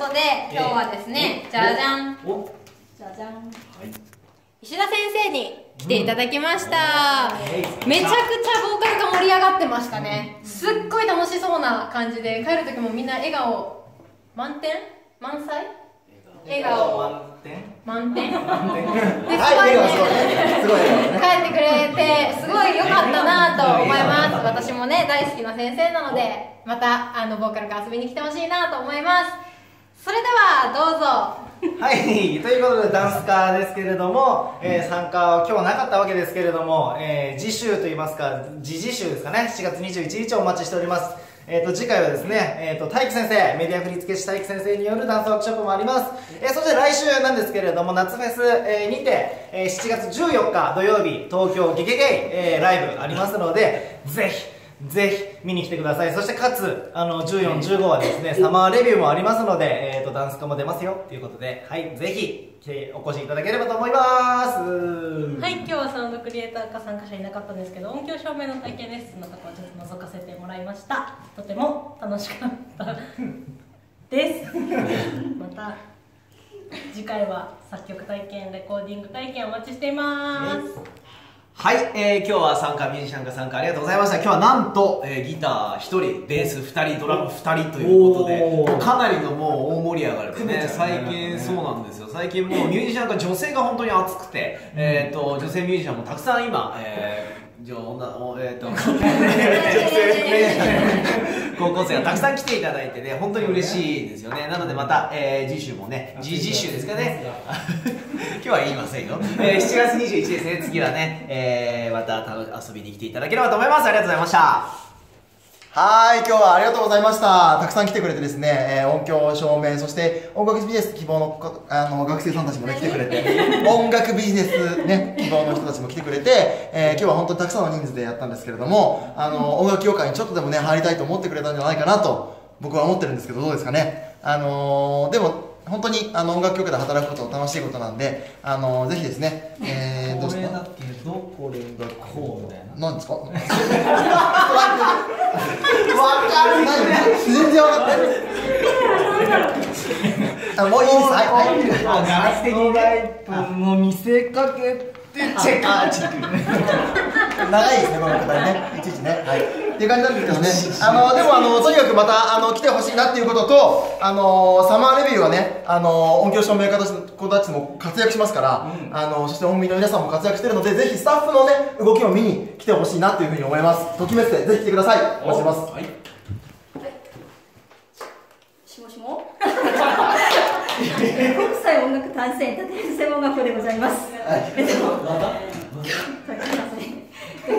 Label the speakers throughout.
Speaker 1: ことで今日はですね、じゃじゃん、
Speaker 2: じゃじゃん、
Speaker 1: 石田先生に来ていただきました。めちゃくちゃボーカルが盛り上がってましたね。すっごい楽しそうな感じで、帰る時もみんな笑顔満点満載、笑顔満点ですごいね、帰ってくれてすごい良かったなと思います。私もね大好きな先生なので、またボーカルが遊びに来てほしいなと思います。それではどうぞ。
Speaker 3: はい、ということでダンス科ですけれども、参加は今日なかったわけですけれども、次週といいますか次々週ですかね、7月21日お待ちしております。次回はですね、大輝先生、メディア振付師大輝先生によるダンスワークショップもあります。そして来週なんですけれども、夏フェス、にて、7月14日土曜日、東京ゲゲゲイ、ライブありますので、ぜひ見に来てください。そしてかつ14、15はですねサマーレビューもありますので、ダンス科も出ますよということで、はい、ぜひお越しいただければと思います。
Speaker 4: はい、今日はサウンドクリエイター科参加者いなかったんですけど、音響照明の体験レッスンのところをちょっと覗かせてもらいました。とても楽しかったですまた次回は作曲体験、レコーディング体験お待ちしています。
Speaker 5: はい、今日は参加ミュージシャンが参加ありがとうございました。今日はなんと、ギター1人、ベース2人、ドラム2人ということで、もうかなりのもう大盛り上がりでね、最近そうなんですよ。最近もうミュージシャンが女性が本当に熱くて、女性ミュージシャンもたくさん今、高校生がたくさん来ていただいてね、本当に嬉しいですよね。なのでまた、次週もね、次週ですかね今日は言いませんよ、7月21日ですね。次はね、また遊びに来ていただければと思います。ありがとうございました。
Speaker 6: はい、今日はありがとうございました。たくさん来てくれてですね、音響、照明、そして音楽ビジネス希望の学生さんたちもね来てくれて、音楽ビジネスね希望の人たちも来てくれて、今日は本当にたくさんの人数でやったんですけれども、音楽業界にちょっとでもね入りたいと思ってくれたんじゃないかなと僕は思ってるんですけど、どうですかね。でも本当に音楽業界で働くことは楽しいことなんで、ぜひですね、どうですか。これだけどこれがこうみたいな。なんですか。わかる。全然わかってない。もういいです。はい。
Speaker 3: ガラス的にライトの見せかけてチェック。
Speaker 6: 長いですねこの答えね。いちいちね。はい。っていう感じなんですけどね。でもとにかくまた来てほしいなっていうことと、サマーレビューはね音響照明家の子たちも活躍しますから、そして音美の皆さんも活躍してるので、ぜひスタッフのね動きを見に来てほしいなというふうに思います。ときめってぜひ来てください。お待ちしてます。はい。
Speaker 2: しもしも国際音楽単線エンターテインメント専門学校でございます。今日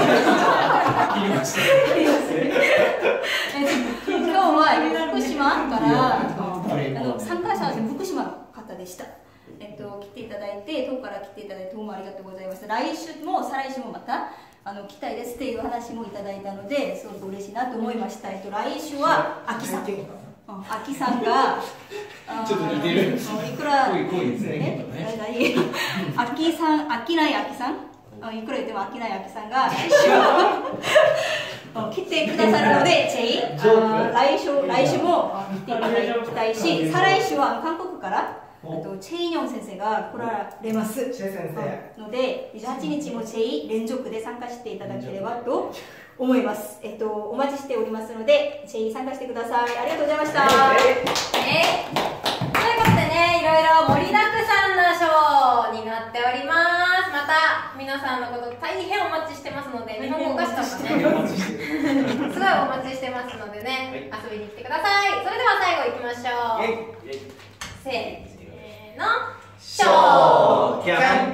Speaker 2: は福島から参加者は福島の方でした。来ていただいて、遠くから来ていただいてどうもありがとうございます。来週も再来週もまた来たいですっていう話もいただいたので、すごく嬉しいなと思いました。来週は秋さん、秋さんが
Speaker 5: ちょっと似てる。
Speaker 2: いくら
Speaker 5: 濃いですね。
Speaker 2: 秋さん、飽きない秋さん、いくら言っても飽きない秋さんが来週来てくださるので、来週も来ていただきたいし、再来週は韓国からチェイニョン先生が来られますので、28日もチェイ連続で参加していただければと思います。お待ちしておりますので、チェイ参加してください。ありがとうございました。
Speaker 1: ということでね、いろいろ盛りだくさんなショーになっております。また皆さんのこと大変お待ちしてますので、日本語おかしかったね。すごいお待ちしてますのでね、遊びに来てください。それでは最後いきましょう。せーの、ショーキャン